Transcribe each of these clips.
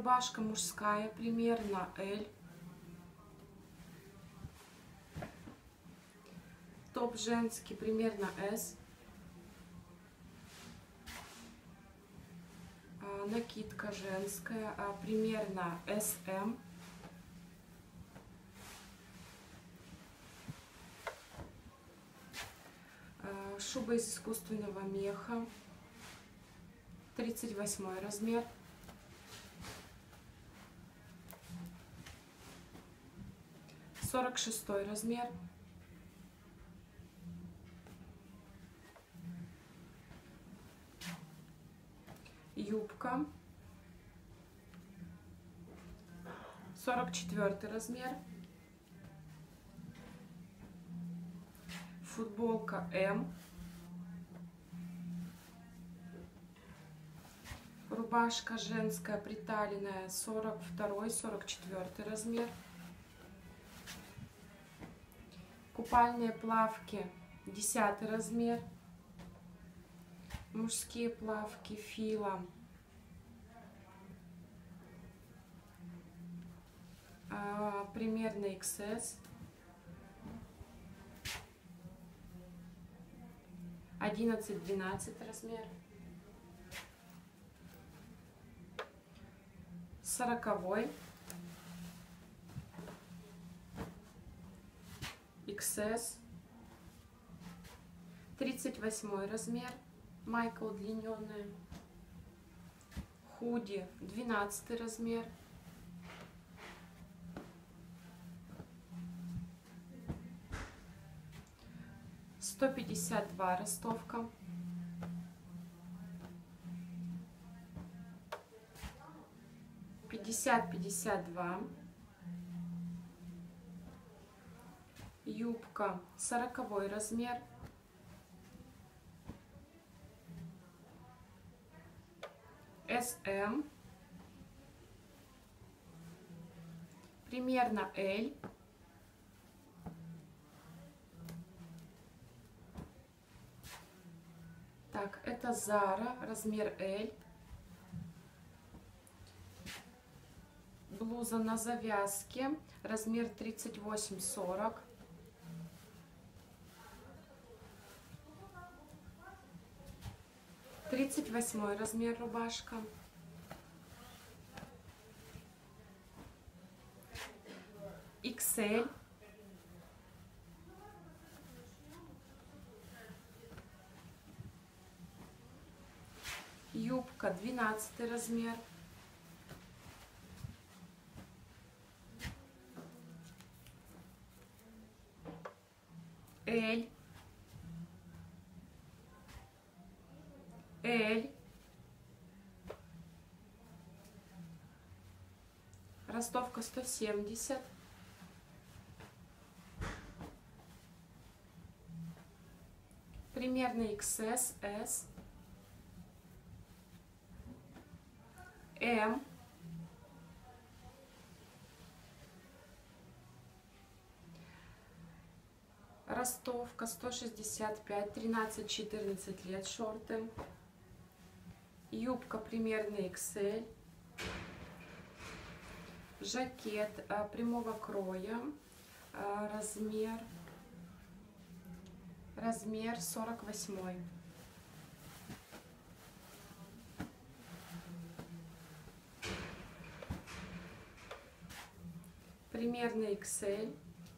Рубашка мужская примерно L. Топ женский примерно S. Накидка женская примерно SM. Шуба из искусственного меха 38 размер. Сорок 46 размер. Юбка 44 размер. Футболка М. Рубашка женская приталенная 42-44 размер. Купальные плавки 10 размер. Мужские плавки фила примерно XS. 11-12 размер. 40 XS. 38 размер. Майка удлиненная. Худи 12 размер. 152 ростовка. 50-52. Юбка 40 размер. SM. Примерно L. Так, это Zara, размер L. Блуза на завязке, размер 38-40. Тридцать 38 размер рубашка. XL. Юбка 12 размер. L. L. Ростовка 170. Примерно XS, S. M. Ростовка 165, 13-14 лет шорты. Юбка примерно XL. Жакет прямого кроя. Размер 48. Примерно XL.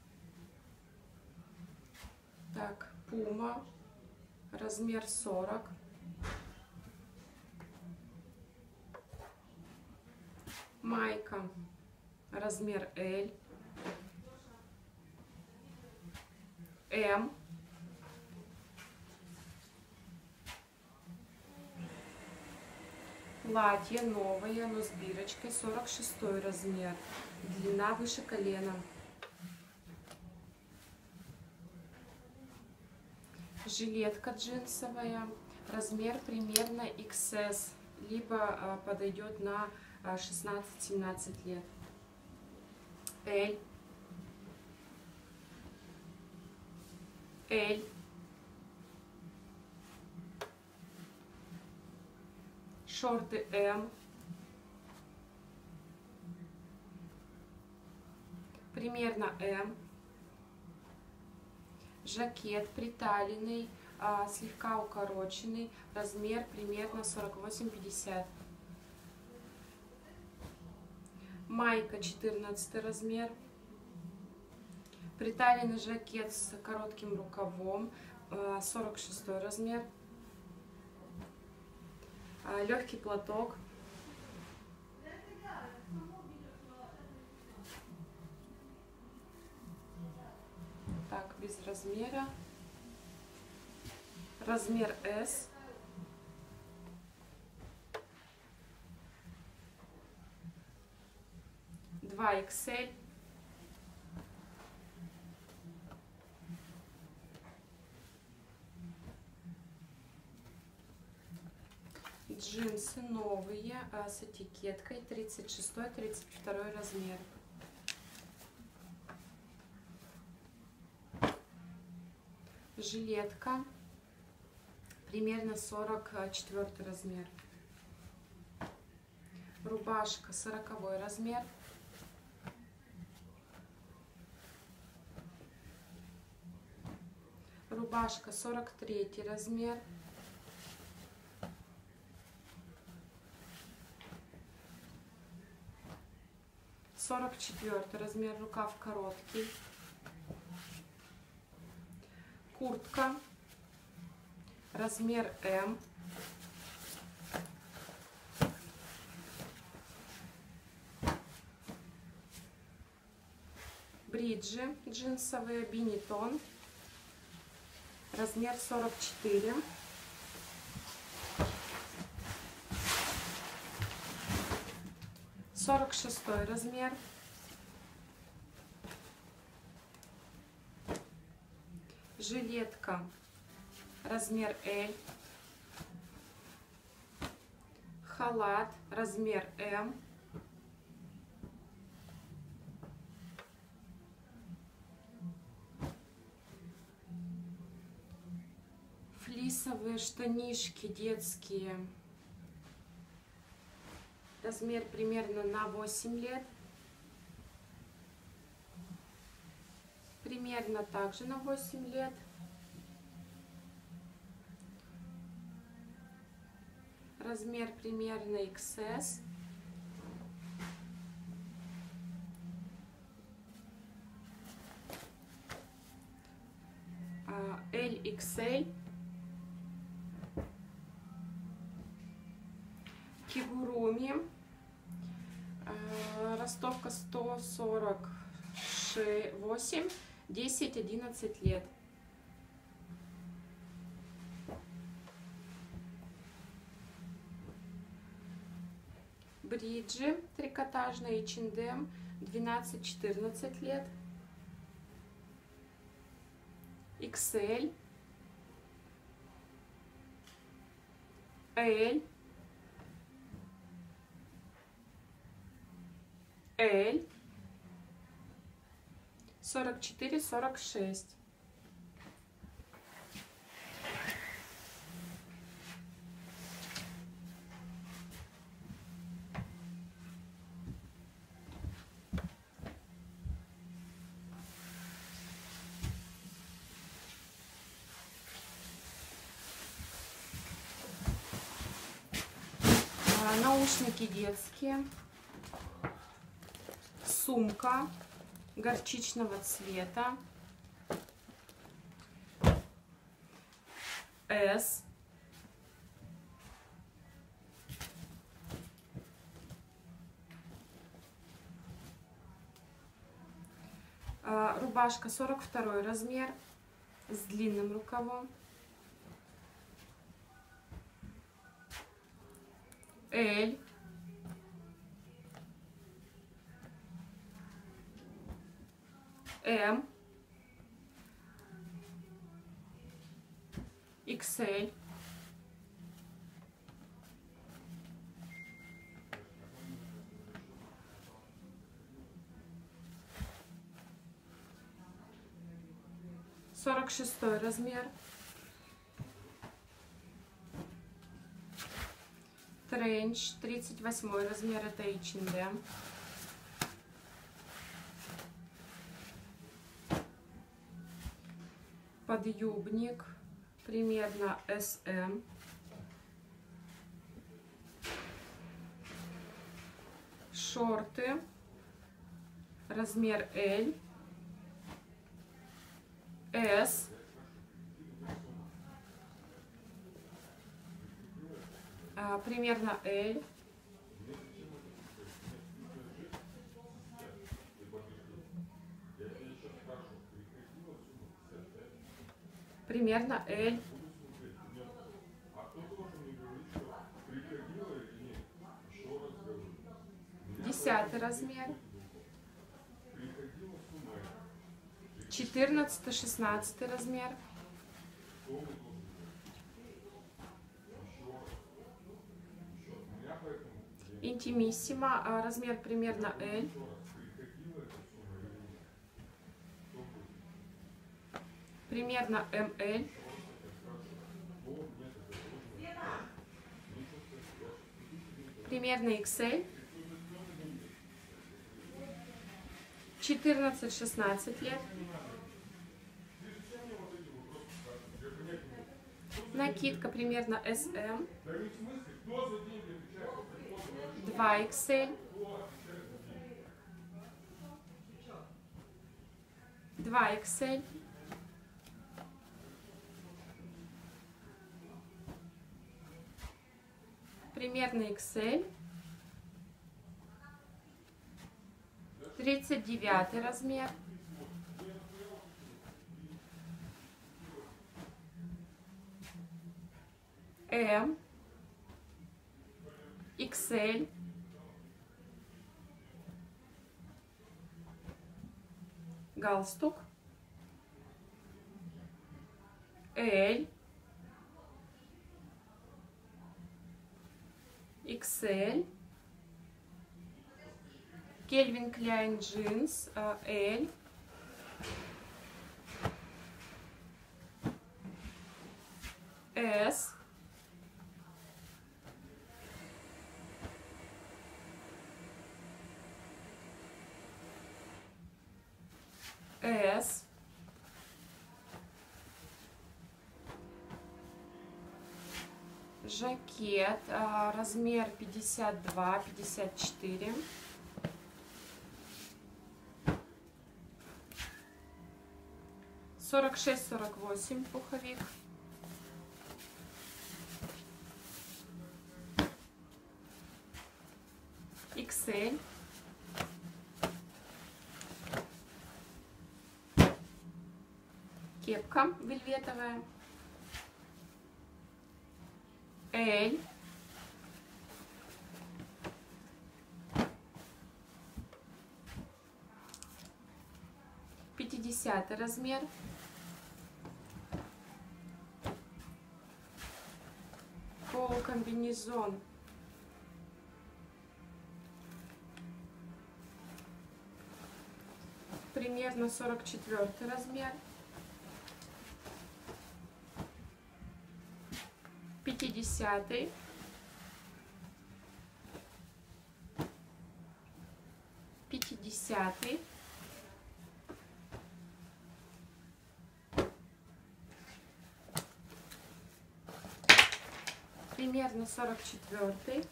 Так, Puma, размер 40. Майка, размер L. M. Платье новое, но с бирочкой, 46 размер. Длина выше колена. Жилетка джинсовая, размер примерно XS, либо подойдет на 16-17 лет. L. L. Шорты M. примерно М. Жакет приталенный, слегка укороченный, размер примерно 48-50. Майка 14 размер. Приталенный жакет с коротким рукавом, 46 размер. Легкий платок. Так, без размера. Размер S. Два XL. Джинсы новые, с этикеткой, 36-32 размер. Жилетка, примерно 44 размер. Рубашка, 40 размер. Рубашка, 43 размер. Сорок 44 размер, рукав короткий. Куртка, размер М. Бриджи джинсовые, бинитон, размер 44. Сорок 46 размер. Жилетка, размер L. Халат, размер М. Флисовые штанишки детские. Размер примерно на 8 лет. Примерно также на 8 лет. Размер примерно XS. LXL. Кигуруми. Ростовка 148, 10-11 лет. Бриджи трикотажные, H&M, 12-14 лет. XL. L. L. 44-46. Наушники детские. Сумка горчичного цвета. S. Рубашка 42 размер с длинным рукавом. L. M. XL. Сорок 46 размер. Тренч, 38 размер, это H&M. подъюбник примерно SM, шорты размер L, S, примерно L, примерно L, 10 размер, 14-16 размер, интимиссимо, размер примерно L, примерно ML, примерно XL, 14-16 лет. Накидка примерно SM, 2XL, 2XL, примерно XL, 39 размер, M, XL, галстук, L, XL, Calvin Klein джинс, L, S, S, жакет, размер 52-54, сорок 46-48 пуховик, XL, кепка вельветовая, L, пятидесятый размер, полукомбинезон, примерно 44 размер, 50-й, 50-й, примерно 44-й,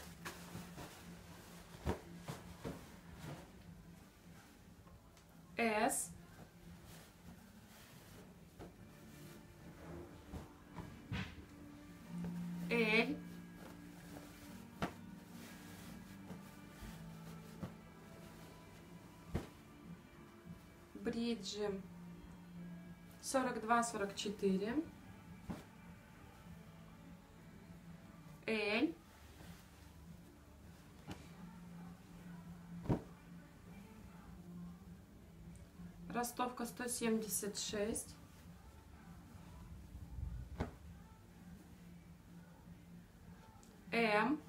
S, L, бриджи 42-44, L, ростовка 176, М,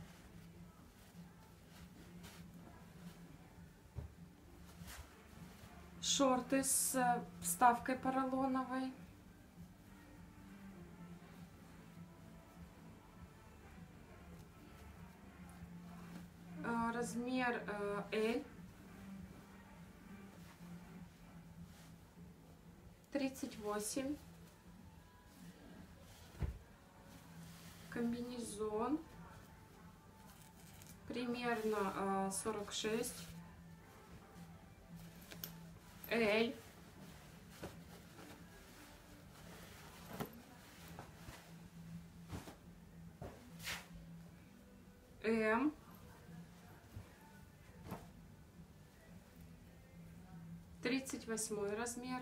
шорты с вставкой поролоновой, размер L, 38, комбинезон примерно 46, L, М, тридцать восьмой размер,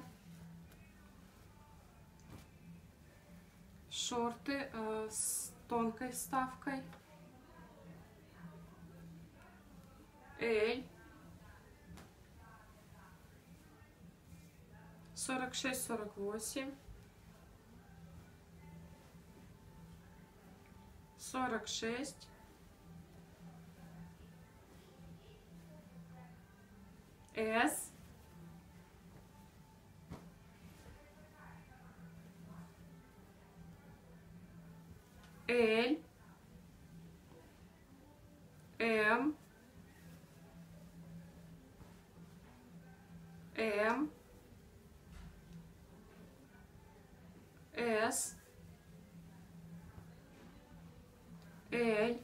шорты с тонкой вставкой, L, 46-48, 46, S, L, М, М, С, Л,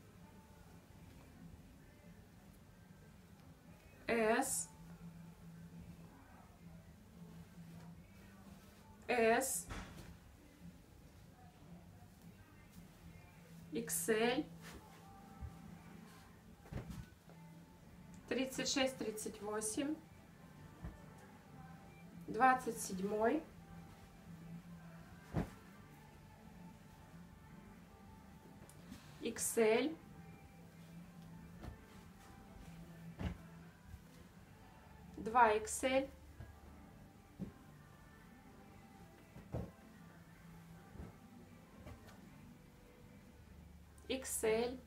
С, С, XL, 36-38, 27, XL, 2XL, XL,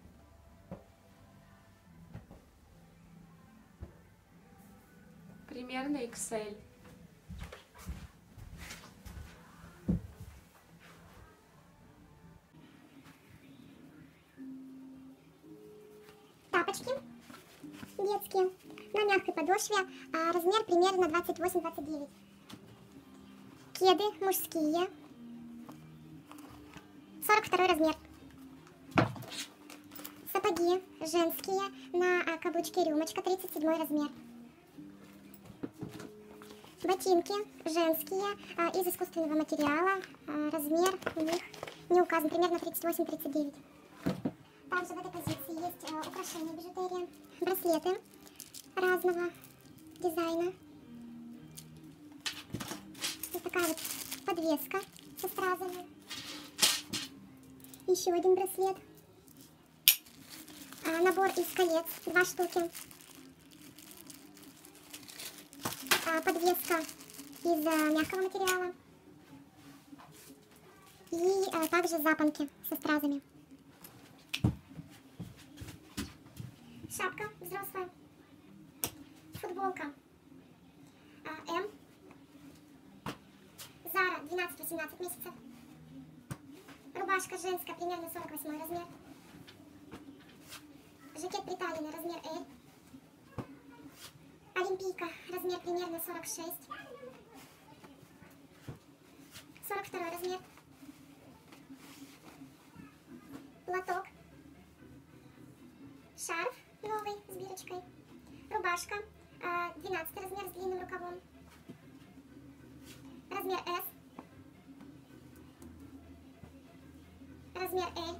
примерно XL. Тапочки детские на мягкой подошве, размер примерно 28-29. Кеды мужские, 42 размер. Сапоги женские на каблучке рюмочка, 37 размер. Ботинки женские из искусственного материала, размер у них не указан, примерно 38-39. Также в этой позиции есть украшения, бижутерия, браслеты разного дизайна. Вот такая вот подвеска со стразами. Еще один браслет. Набор из колец, 2 штуки. Подвеска из мягкого материала. И также запонки со стразами. Шапка взрослая. Футболка М. Зара 12-18 месяцев. Рубашка женская, примерно 48 размер. Жакет приталенный, размер L. Олимпийка, размер примерно 46. 42 размер. Платок. Шарф новый с бирочкой. Рубашка 12 размер с длинным рукавом. Размер S. Размер L.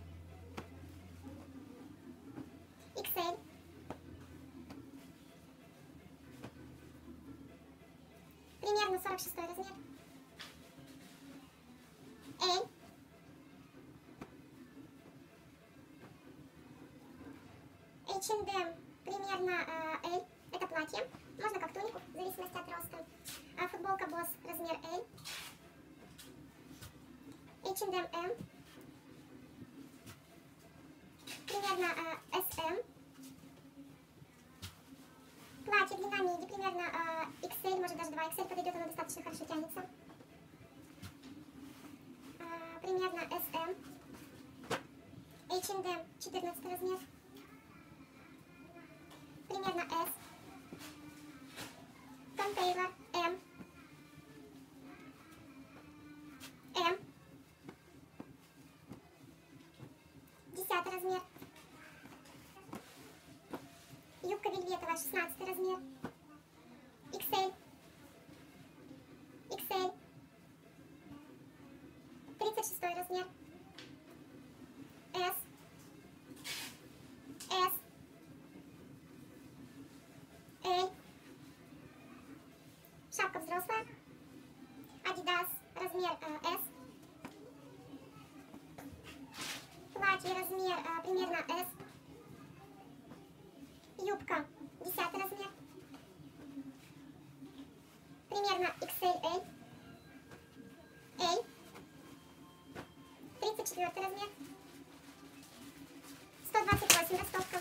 XL. Примерно 46 размер. L. H&M примерно L. Это платье. Можно как тунику, в зависимости от роста. Футболка Boss, размер L. H&M M. Примерно SM. Платье длина миди, примерно XL, может даже 2XL подойдет, оно достаточно хорошо тянется. Примерно SM. H&M 14 размер. Примерно S. Tom Taylor M. M. 16 размер. XL. XL. 36 размер. S. S. L. Шапка взрослая. Adidas, размер S. Платье, размер примерно S. Юбка, 10 размер. Примерно XL. L. 34 размер. 128 ростовка.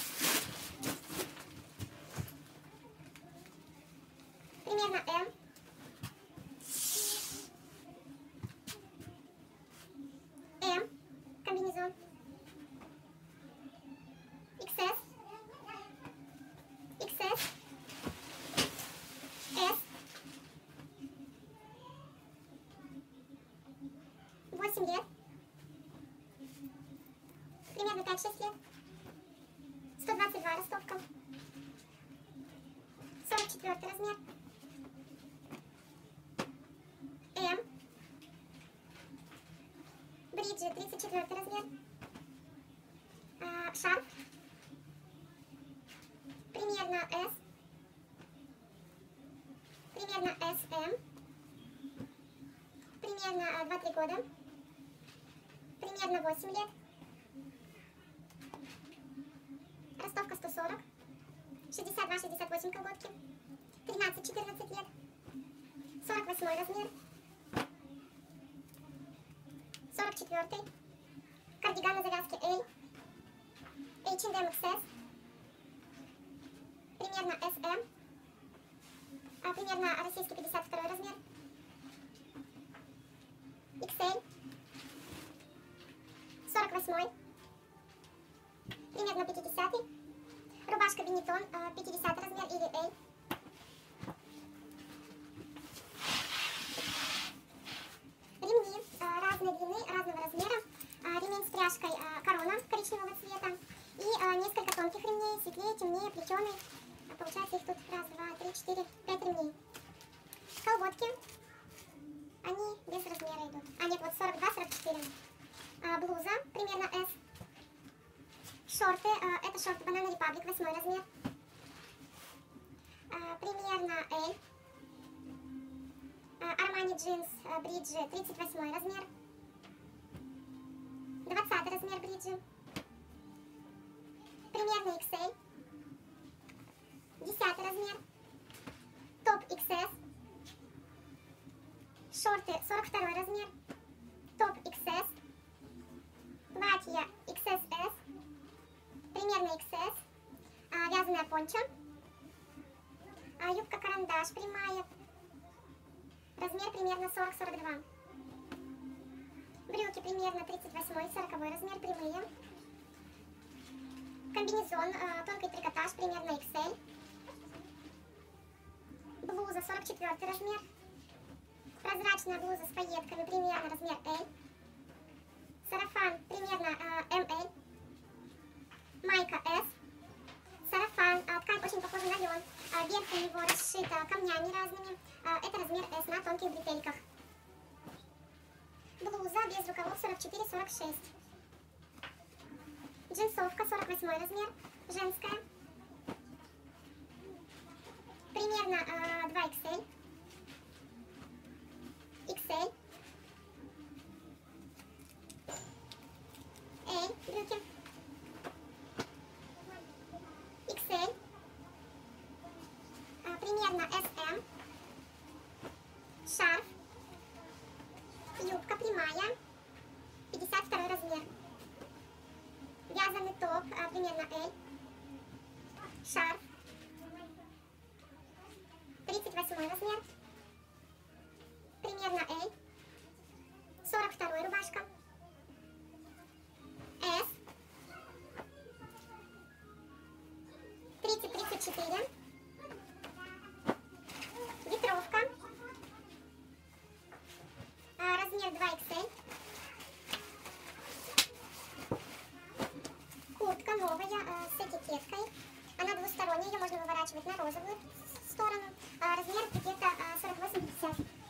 Примерно M. M. Комбинезон. XS. XS. S. 8 лет. Примерно 5-6 лет. 122 ростовка. 44 размер. М. Бриджи, 34 размер. Шарф. Примерно S. Примерно SM. Примерно 2-3 года. Примерно 8 лет. Ростовка 140. 62-68 колготки. 13-14 лет. 48 размер. 44. Кардиган на завязке L. H&M XS. Примерно SM. Примерно российский 52 размер. XL. 48. Примерно 50. Рубашка Бенетон, 50 размер или L. Ремни разной длины, разного размера. Ремень с пряжкой корона коричневого цвета. И несколько тонких ремней, светлее, темнее, плетеный. Получается их тут раз, два, три, четыре, 5 ремней. Колготки. Они без размера идут. А нет, вот 42-44. Блуза примерно S. Шорты. Это шорты Banana Republic, 8 размер. Примерно L. Armani джинс бриджи, 38 размер. 20 размер бриджи. Примерно XL. 10 размер. Топ XS. Шорты 42 размер. Топ XS. Платье XSS. Примерно XS. Вязаная пончо. Юбка карандаш прямая. Размер примерно 40-42. Брюки примерно 38-40 размер, прямые. Комбинезон, тонкий трикотаж, примерно XL. Блуза 44 размер. Прозрачная блуза с пайетками, примерно размер L. Сарафан примерно ML. Майка S. Сарафан, ткань очень похожа на лен. Верх у него расшита камнями разными. Это размер S на тонких бретельках. Блуза без рукавов 44-46. Джинсовка 48 размер, женская. Примерно 2XL. XL. L брюки. XL. Примерно SM. Шарф. Юбка прямая. 52 размер. Вязаный топ, примерно L. Шарф. 38 размер. Примерно L. 42 рубашка. S. 30-34. Ветровка. Размер 2XL. Куртка новая с этикеткой. Она двусторонняя. ее можно выворачивать на розовую сторону. Размер где-то 48-50.